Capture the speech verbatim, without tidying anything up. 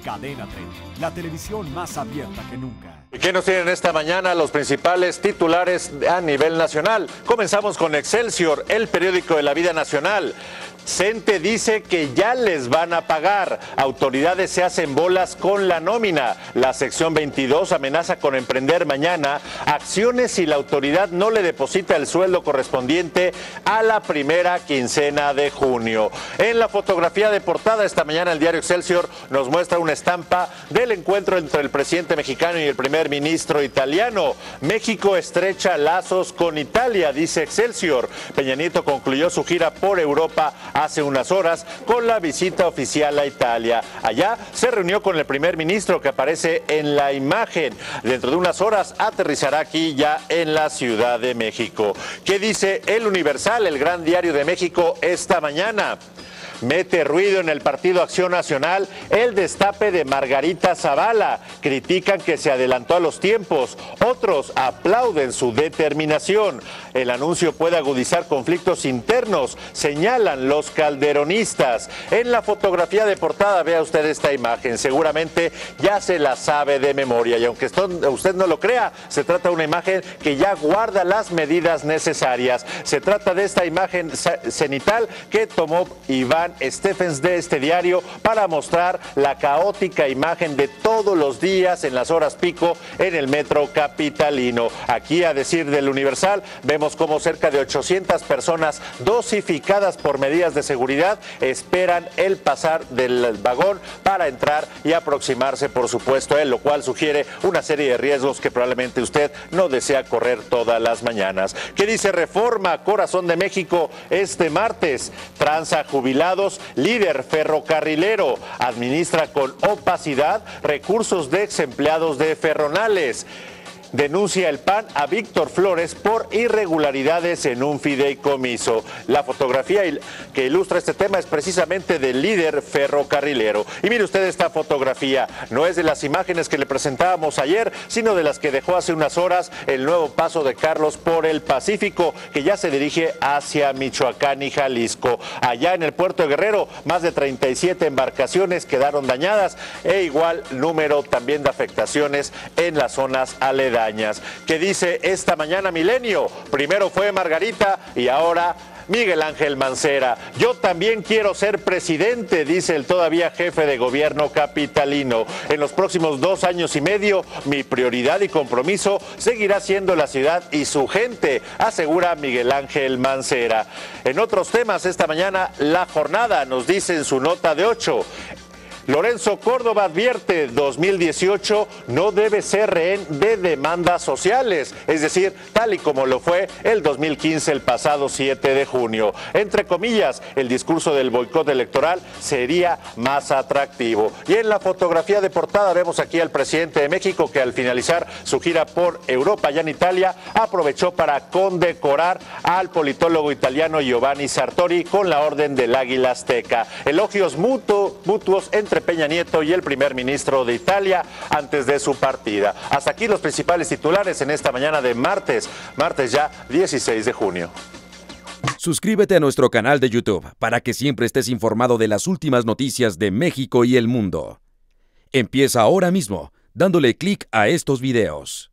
Cadena treinta, la televisión más abierta que nunca. ¿Y qué nos tienen esta mañana los principales titulares a nivel nacional? Comenzamos con Excelsior, el periódico de la vida nacional. CENTE dice que ya les van a pagar. Autoridades se hacen bolas con la nómina. La sección veintidós amenaza con emprender mañana acciones si la autoridad no le deposita el sueldo correspondiente a la primera quincena de junio. En la fotografía de portada esta mañana el diario Excelsior nos muestra una estampa del encuentro entre el presidente mexicano y el primer ministro italiano. México estrecha lazos con Italia, dice Excelsior. Peña Nieto concluyó su gira por Europa hace unas horas con la visita oficial a Italia. Allá se reunió con el primer ministro que aparece en la imagen. Dentro de unas horas aterrizará aquí ya en la Ciudad de México. ¿Qué dice El Universal, el gran diario de México, esta mañana? Mete ruido en el Partido Acción Nacional el destape de Margarita Zavala. Critican que se adelantó a los tiempos. Otros aplauden su determinación. El anuncio puede agudizar conflictos internos, señalan los calderonistas. En la fotografía de portada vea usted esta imagen. Seguramente ya se la sabe de memoria. Y aunque usted no lo crea, se trata de una imagen que ya guarda las medidas necesarias. Se trata de esta imagen cenital que tomó Iván Stephens de este diario para mostrar la caótica imagen de todos los días en las horas pico en el metro capitalino. Aquí, a decir del Universal, vemos cómo cerca de ochocientas personas dosificadas por medidas de seguridad esperan el pasar del vagón para entrar y aproximarse, por supuesto, a él, lo cual sugiere una serie de riesgos que probablemente usted no desea correr todas las mañanas. ¿Qué dice Reforma? Corazón de México este martes. Tranza jubilado. Líder ferrocarrilero administra con opacidad recursos de ex empleados de Ferronales. Denuncia el P A N a Víctor Flores por irregularidades en un fideicomiso. La fotografía que ilustra este tema es precisamente del líder ferrocarrilero. Y mire usted esta fotografía, no es de las imágenes que le presentábamos ayer, sino de las que dejó hace unas horas el nuevo paso de Carlos por el Pacífico, que ya se dirige hacia Michoacán y Jalisco. Allá en el puerto de Guerrero, más de treinta y siete embarcaciones quedaron dañadas e igual número también de afectaciones en las zonas aledañas. ¿Qué dice esta mañana Milenio? Primero fue Margarita y ahora Miguel Ángel Mancera. Yo también quiero ser presidente, dice el todavía jefe de gobierno capitalino. En los próximos dos años y medio, mi prioridad y compromiso seguirá siendo la ciudad y su gente, asegura Miguel Ángel Mancera. En otros temas, esta mañana, La Jornada nos dice en su nota de ocho. Lorenzo Córdoba advierte, dos mil dieciocho no debe ser rehén de demandas sociales, es decir, tal y como lo fue el dos mil quince, el pasado siete de junio. Entre comillas, el discurso del boicot electoral sería más atractivo. Y en la fotografía de portada vemos aquí al presidente de México que al finalizar su gira por Europa y en Italia aprovechó para condecorar al politólogo italiano Giovanni Sartori con la Orden del Águila Azteca. Elogios mutuo, mutuos entre entre Peña Nieto y el primer ministro de Italia antes de su partida. Hasta aquí los principales titulares en esta mañana de martes, martes ya dieciséis de junio. Suscríbete a nuestro canal de YouTube para que siempre estés informado de las últimas noticias de México y el mundo. Empieza ahora mismo dándole clic a estos videos.